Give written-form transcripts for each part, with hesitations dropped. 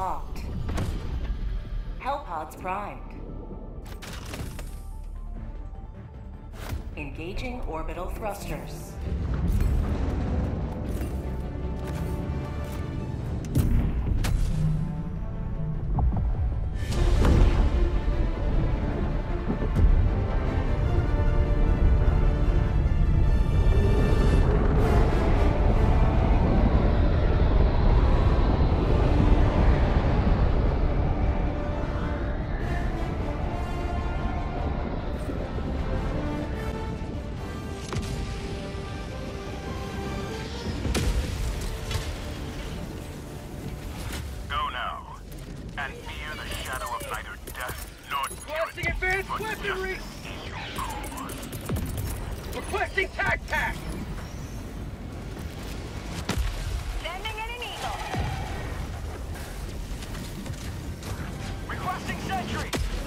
locked. Hellpods primed. Engaging orbital thrusters. Requesting tac pack! Sending in an eagle. Requesting sentry!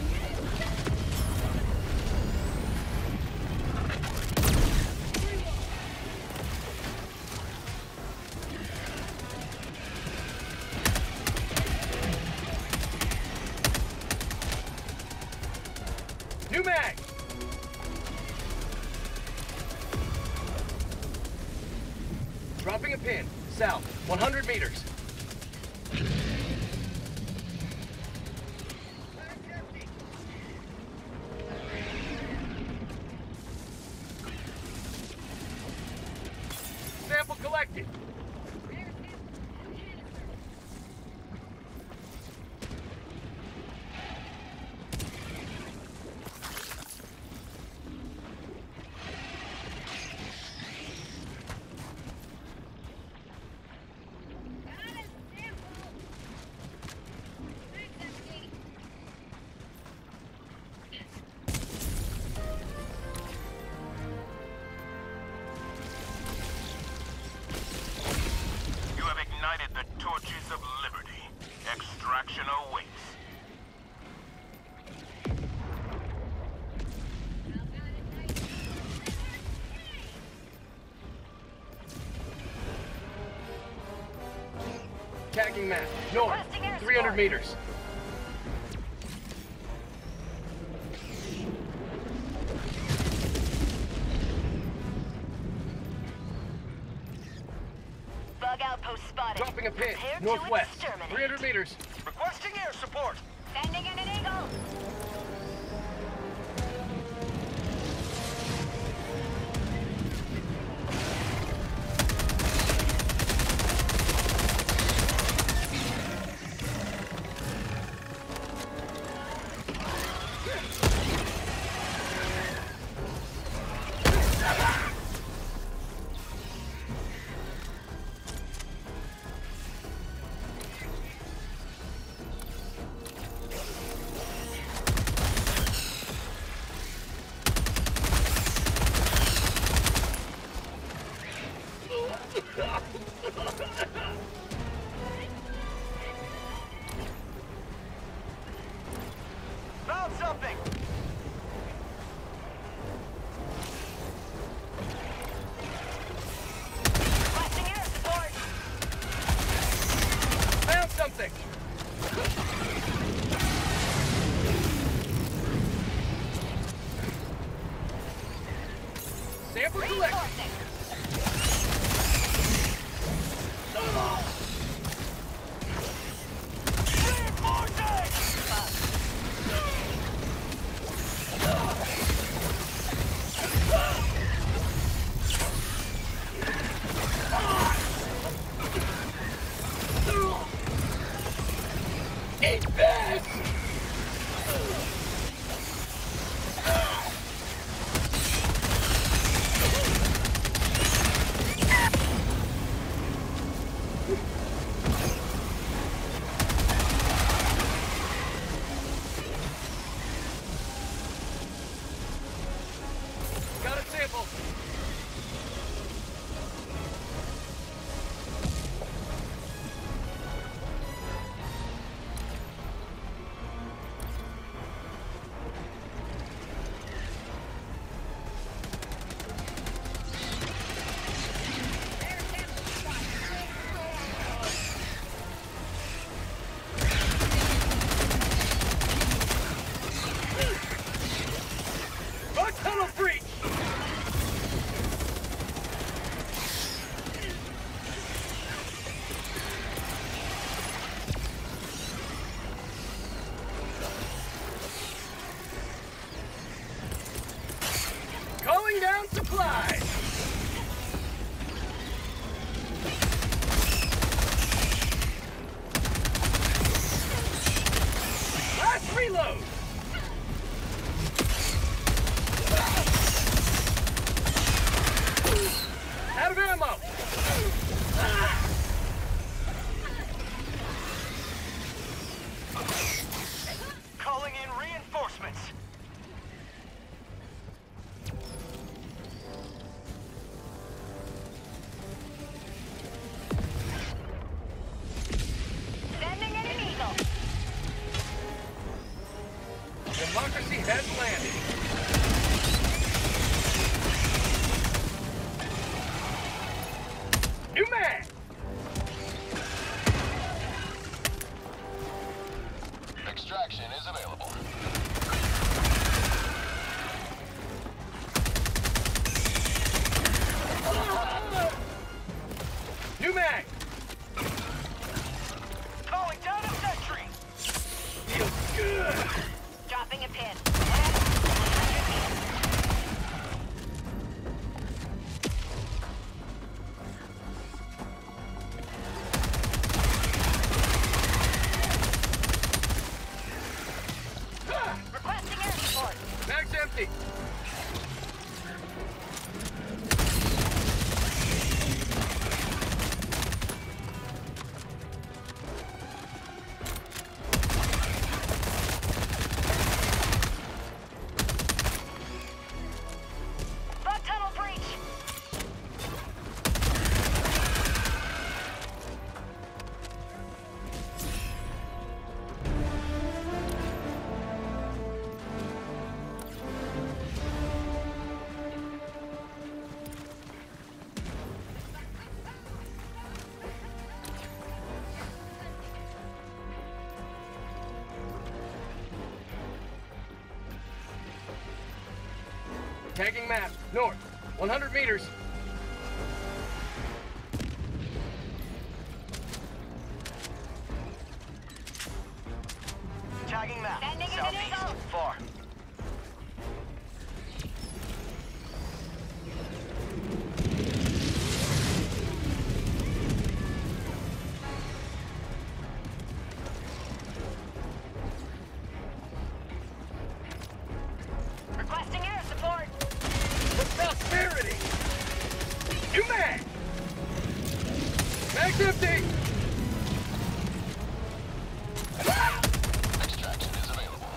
New mag! Dropping a pin. South, 100 meters. Sample collected. ignited the torches of liberty. Extraction awaits. Tagging map. North. 300 meters. Bug outpost spotted. Dropping a pin. Prepare to Northwest. exterminate. 300 meters. Requesting air support. Sending in an eagle. Found something. Requesting air support. Found something. Sample collected. Reinforcing. Eat this! Got a sample. Reload! Out of ammo! Calling in reinforcements. Sending in an eagle. Democracy has landed. New mag! Extraction is available. New mag! Calling down a sentry. Feels good! Dropping a pin. Requesting air support. Mag's empty! Bug tunnel breach. Tagging map. North. 100 meters. Tagging map. Sending in an Southeast. eagle. Far. Requesting air support. For prosperity! New mag! Mag's empty! Extraction is available.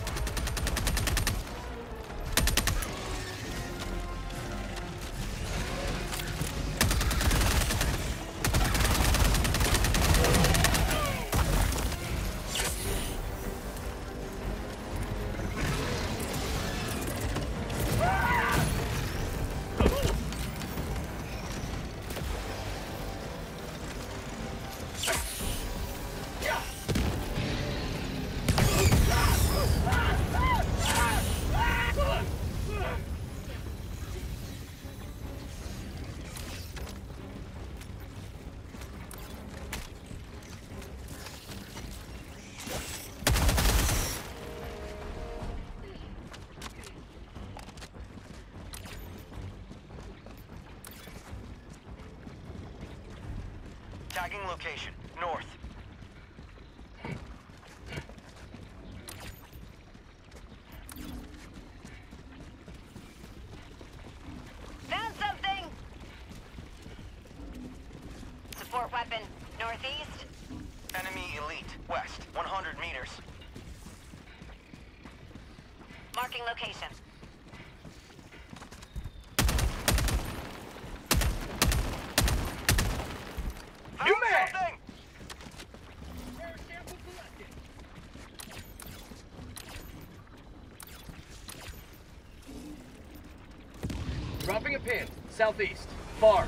Tagging location. North. Found something. Support weapon. Northeast. Enemy elite. West. 100 meters. Marking location. Found New mag! something! Dropping a pin. Southeast. Far.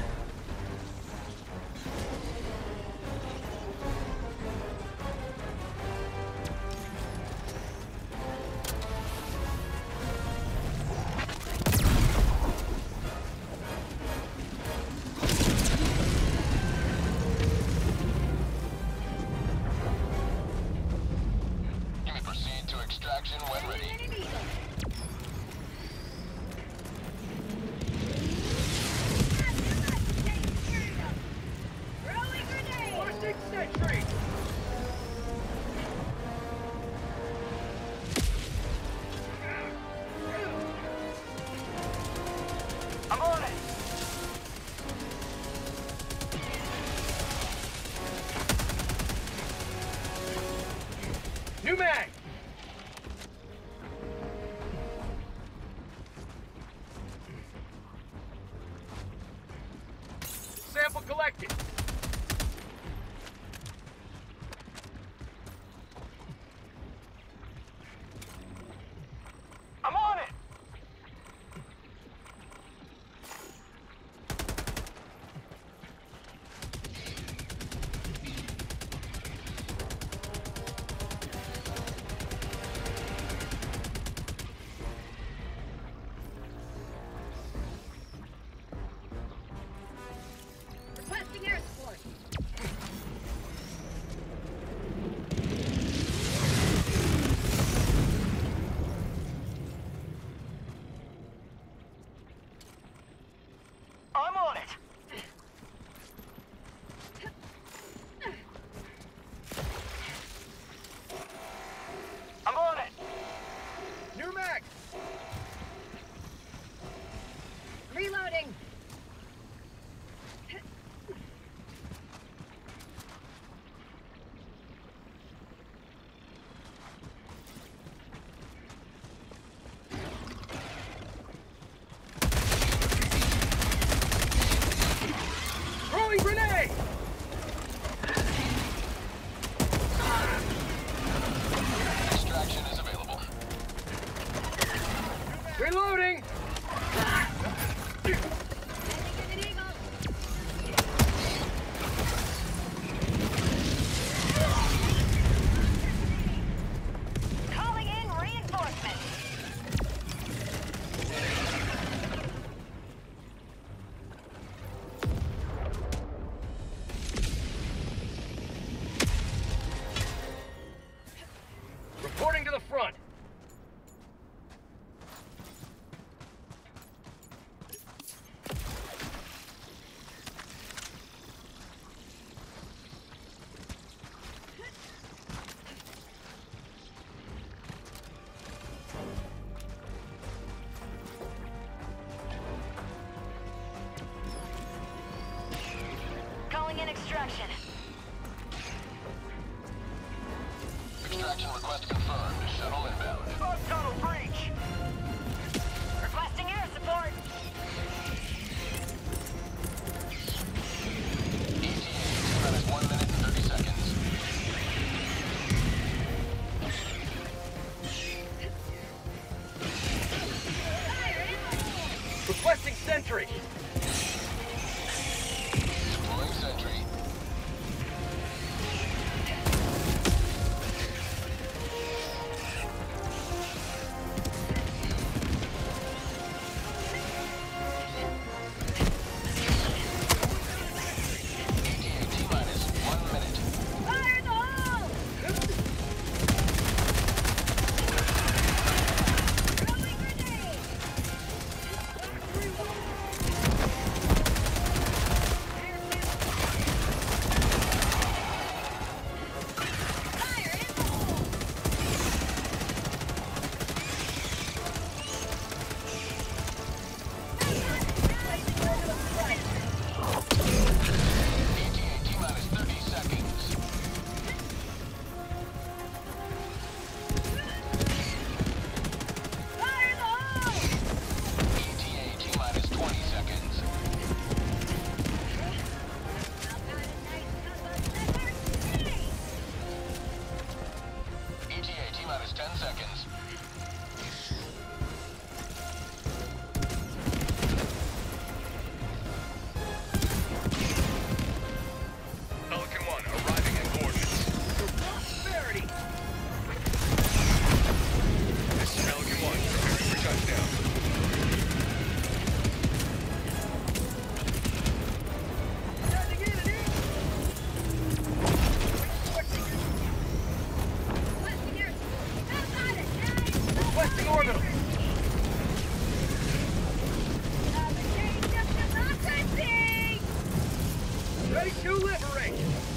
You may proceed to extraction when ready. New mag! Sample collected. I'm on it! Requesting air support. I'm on it! I'm on it! New mag! Reloading. Throwing grenade! Extraction is available. Reloading! Calling in reinforcements. Reporting to the front. Calling in extraction. Extraction request confirmed. Shuttle inbound. Bug tunnel breach! Requesting air support. ETA T-minus 1 minute and 30 seconds. Requesting sentry. Deploying sentry. ETA T-minus 1 minute. Fire in the hole! Throwing grenade! Fire in the hole! ETA T-minus 30 seconds. Fire in the hole! ETA T-minus 20 seconds. ETA T-minus 10 seconds. Pelican 1 arriving at coordinates. Prosperity! This is Pelican 1, preparing for touchdown. Requesting orbital. Ready to liberate.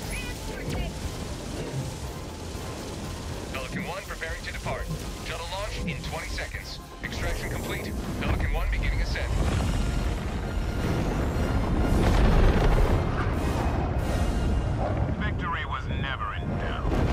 Pelican 1 preparing to depart. Shuttle launch in 20 seconds. Extraction complete. Pelican 1 beginning ascent. Victory was never in doubt.